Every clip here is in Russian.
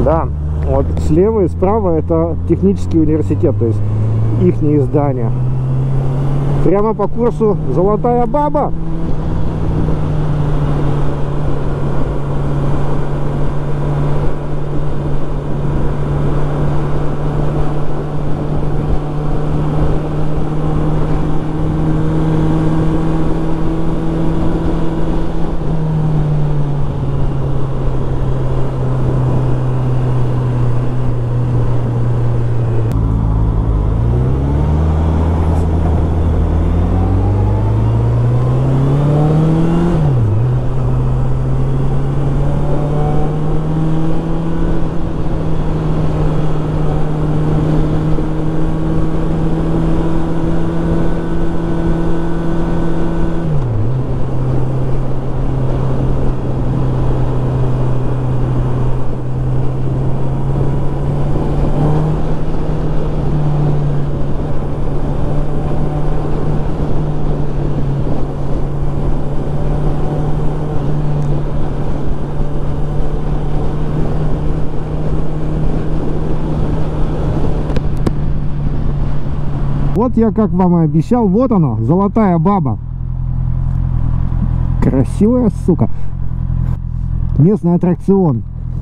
Да, вот слева и справа это технический университет, то есть ихние здания. Прямо по курсу Золотая Баба. Вот я, как вам и обещал, вот она, Золотая Баба. Красивая, сука. Местный аттракцион.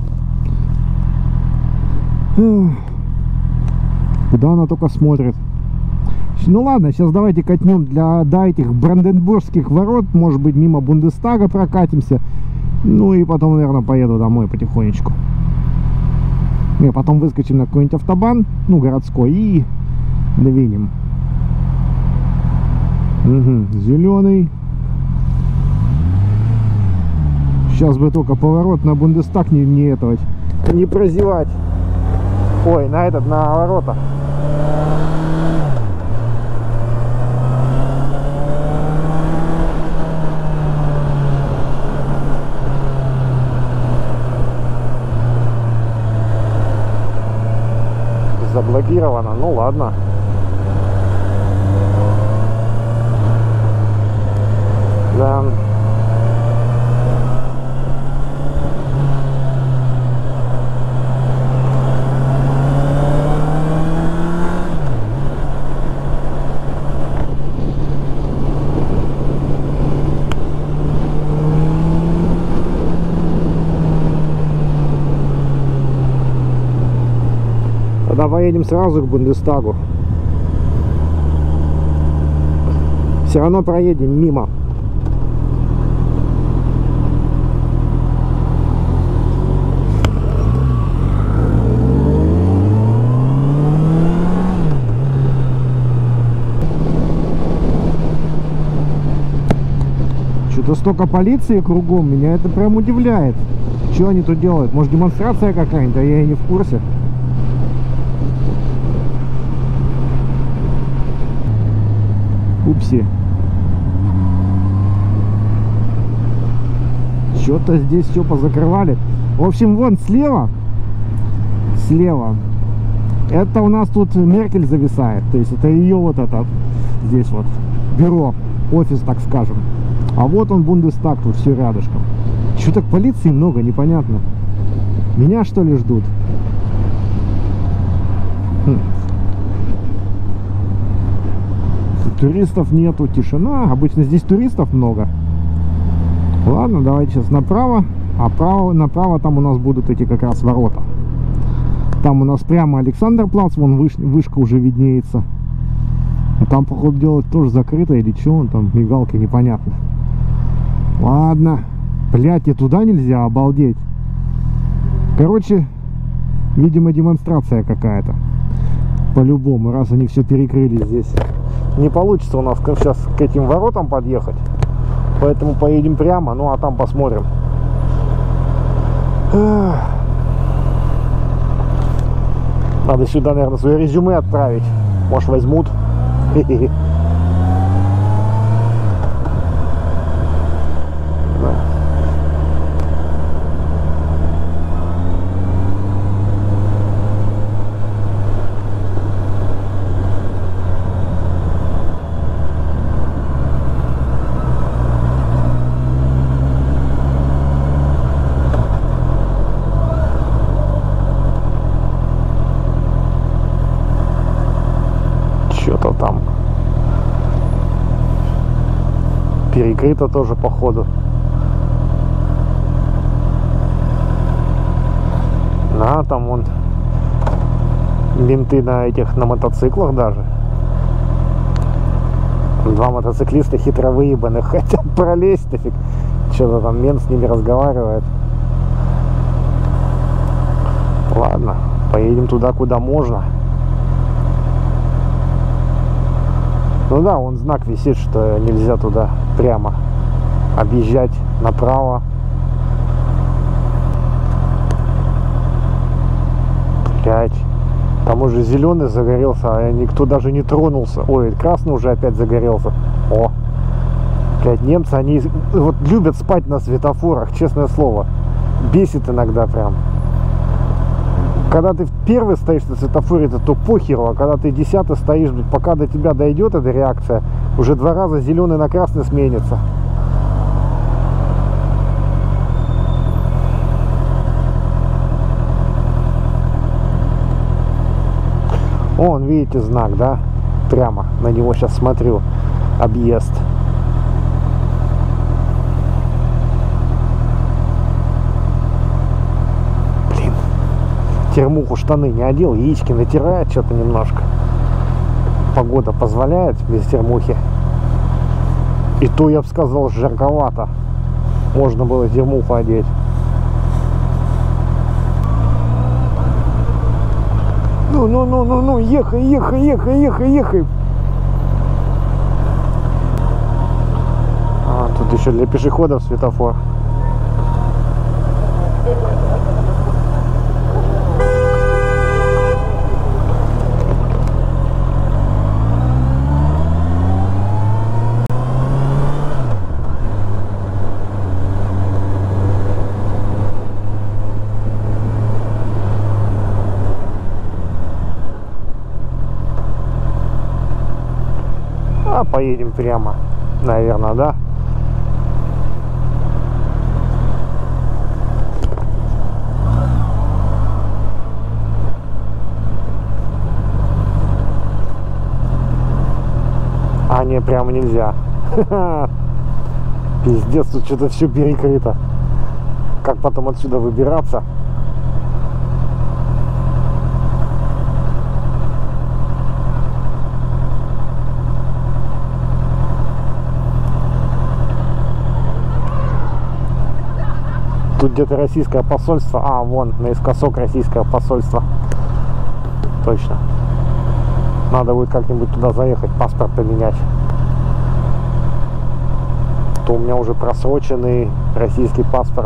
Куда она только смотрит. Ну ладно, сейчас давайте катнем до этих Бранденбургских ворот. Может быть, мимо Бундестага прокатимся. Ну и потом, наверное, поеду домой потихонечку. И потом выскочим на какой-нибудь автобан, ну, городской, и двинем. Угу, зеленый. Сейчас бы только поворот на Бундестаг не прозевать. Ой, на ворота. Заблокировано, ну ладно. Да. Тогда поедем сразу к Бундестагу. Все равно проедем мимо. Что-то столько полиции кругом, меня это прям удивляет. Что они тут делают? Может, демонстрация какая-нибудь, а я и не в курсе. Упси. Что-то здесь все позакрывали. В общем, вон слева. Это у нас тут Меркель зависает. То есть это ее вот это здесь вот бюро, офис, так скажем. А вот он, Бундестаг, тут все рядышком. Что так полиции много, непонятно. Меня что ли ждут? Туристов нету, тишина. Обычно здесь туристов много. Ладно, давайте сейчас направо. А направо там у нас будут эти как раз ворота. Там у нас прямо Александрплац, вон вышка уже виднеется. Там, походу, делать тоже закрыто или что, там мигалки, непонятно. Ладно. Блять, и туда нельзя, обалдеть. Короче, видимо, демонстрация какая-то. По-любому, раз они все перекрыли здесь. Не получится у нас сейчас к этим воротам подъехать. Поэтому поедем прямо, ну а там посмотрим. Надо сюда, наверное, свое резюме отправить. Может, возьмут. перекрыто тоже походу. На, там вон менты на этих, на мотоциклах даже. Два мотоциклиста хитро выебанных хотят пролезть, нафиг. Что-то там мент с ними разговаривает. Ладно, поедем туда, куда можно. Ну да, вон знак висит, что нельзя туда прямо. Объезжать направо. Блять. Там уже зеленый загорелся, а никто даже не тронулся. Ой, красный уже опять загорелся. О! Блять, немцы, они вот любят спать на светофорах, честное слово. Бесит иногда прям. Когда ты первый стоишь на светофоре, то похеру, а когда ты 10-й стоишь, пока до тебя дойдет эта реакция, уже 2 раза зеленый на красный сменится. Вон, видите, знак, да? Прямо на него сейчас смотрю. Объезд. Блин. Термуху штаны не одел, яички натирает что-то немножко. Погода позволяет без термухи. И то, я бы сказал, жарковато. Можно было термуху одеть. Ну, ехай. А, тут еще для пешеходов светофор. А поедем прямо, наверное, да? А, не, прямо нельзя. Пиздец, тут что-то все перекрыто. Как потом отсюда выбираться? Тут где-то российское посольство. А, вон, наискосок российское посольство. Точно. Надо будет как-нибудь туда заехать, паспорт поменять. То у меня уже просроченный российский паспорт.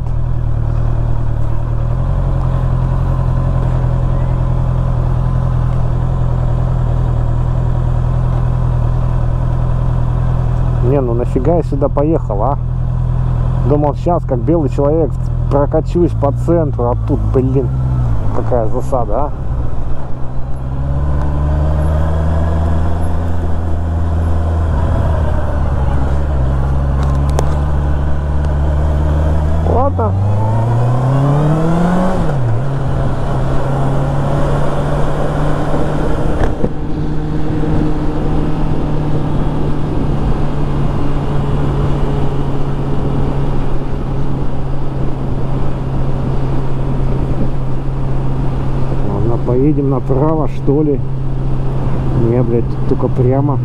Не, ну нафига я сюда поехал, а? Думал, сейчас, как белый человек, прокачусь по центру, а тут, блин, какая засада, а? Ладно. Поедем направо, что ли? Не, блядь, только прямо.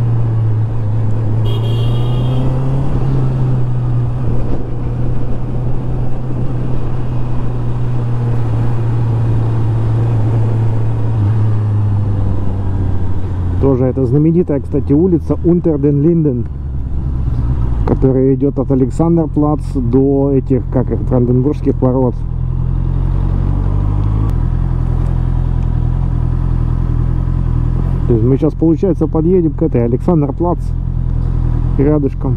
Тоже это знаменитая, кстати, улица Унтер-ден-Линден, которая идет от Александрплац до этих, как их, Бранденбургских ворот. То есть мы сейчас, получается, подъедем к этой Александрплац рядышком.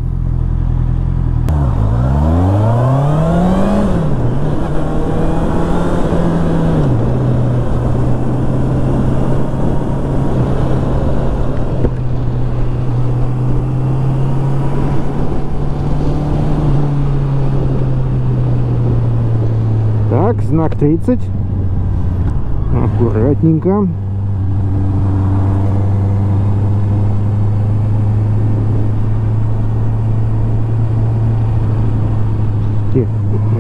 Так, знак 30. Аккуратненько.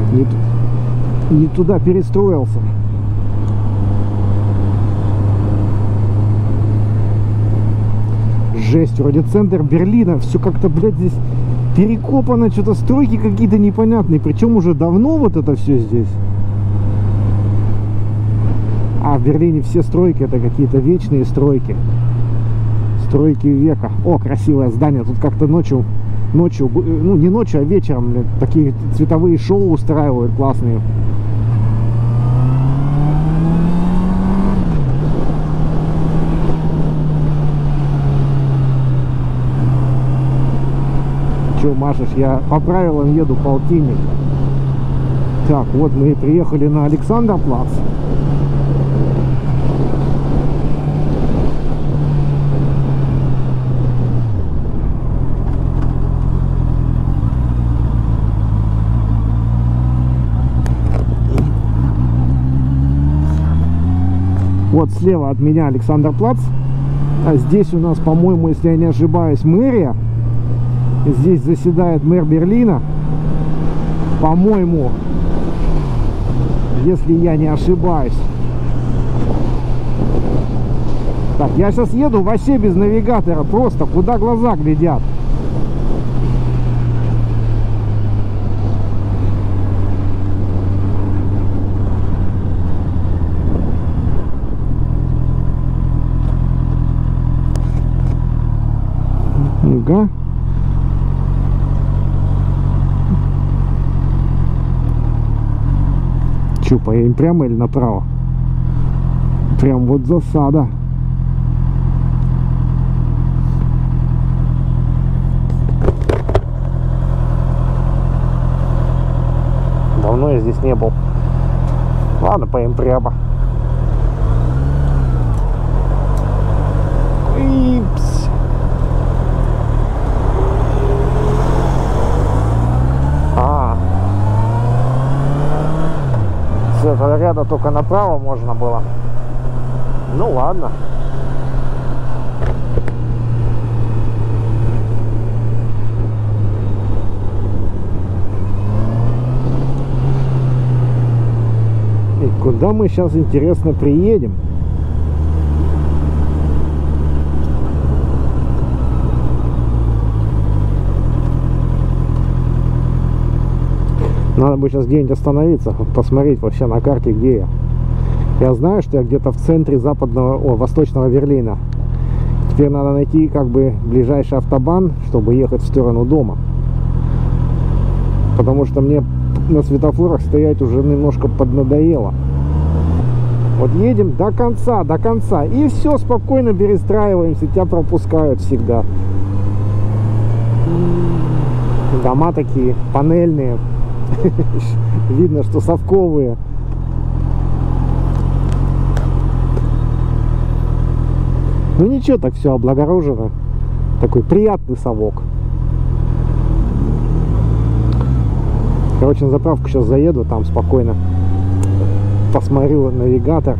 Не туда перестроился. Жесть, вроде центр Берлина. Все как-то, блядь, здесь перекопано. Что-то стройки какие-то непонятные. Причем уже давно вот это все здесь. А в Берлине все стройки это какие-то вечные стройки. Стройки века. О, красивое здание. Тут как-то ночью, ну не ночью, а вечером, блядь, такие цветовые шоу устраивают классные. Че машешь? Я по правилам еду полтинник. Так, вот мы и приехали на Александрплац. Вот слева от меня Александрплац. А здесь у нас, по-моему, если я не ошибаюсь, мэрия. Здесь заседает мэр Берлина. По-моему, если я не ошибаюсь. Так, я сейчас еду вообще без навигатора. Просто куда глаза глядят. Ну-ка. Че, поедем прямо или направо? Прям вот засада. Давно я здесь не был. Ладно, поедем прямо. Ипс. С этого ряда только направо можно было. Ну ладно. И куда мы сейчас, интересно, приедем? Надо бы сейчас где-нибудь остановиться, посмотреть вообще на карте, где я. Я знаю, что я где-то в центре восточного Берлина. Теперь надо найти как бы ближайший автобан, чтобы ехать в сторону дома. Потому что мне на светофорах стоять уже немножко поднадоело. Вот едем до конца. И все, спокойно перестраиваемся, тебя пропускают всегда. Дома такие панельные. Видно, что совковые. Ну ничего, так все облагорожено. Такой приятный совок. Короче, на заправку сейчас заеду, там спокойно посмотрю навигатор.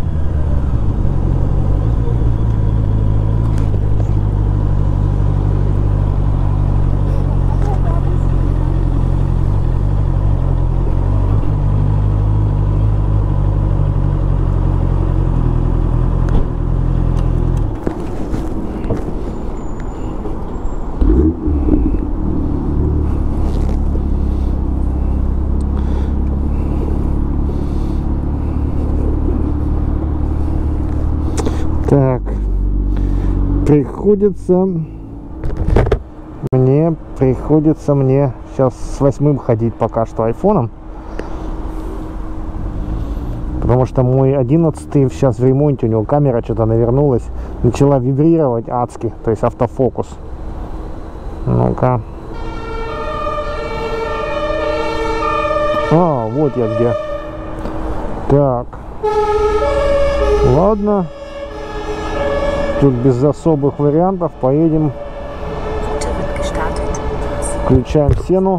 Так, приходится мне сейчас с 8-м ходить пока что айфоном, потому что мой 11-й сейчас в ремонте, у него камера что-то навернулась, начала вибрировать адски, то есть автофокус. Ну-ка. А, вот я где. Так, ладно. Тут без особых вариантов поедем. Включаем сену.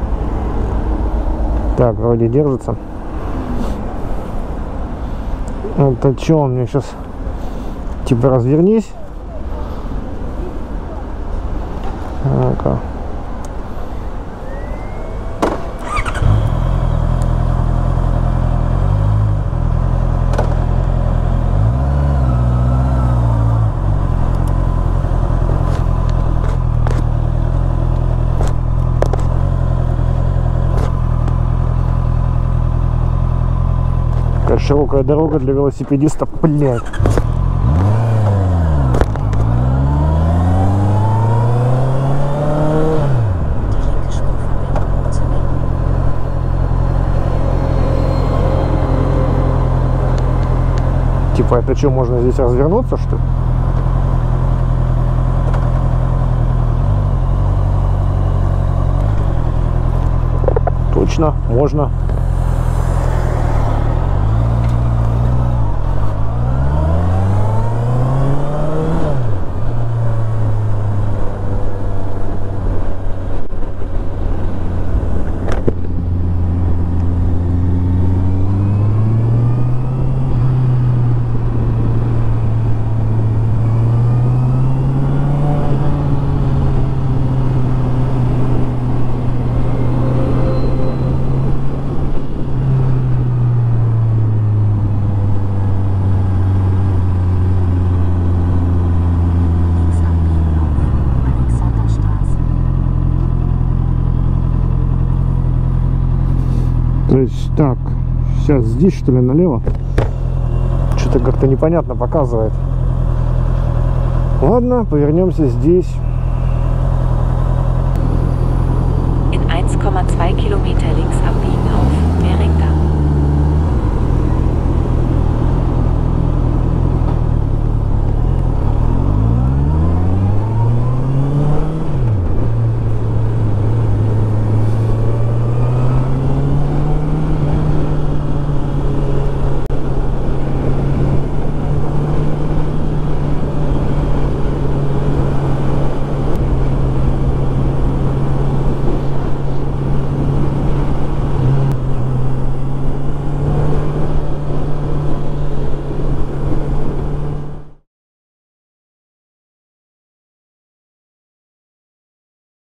Так, вроде держится. Это что, он мне сейчас типа развернись. Ну-ка. Широкая дорога для велосипедистов, блядь. Типа, это что, можно здесь развернуться, что ли? Точно, можно. То есть так, сейчас здесь что ли налево? Что-то как-то непонятно показывает. Ладно, повернемся здесь. In 1,2 Kilometer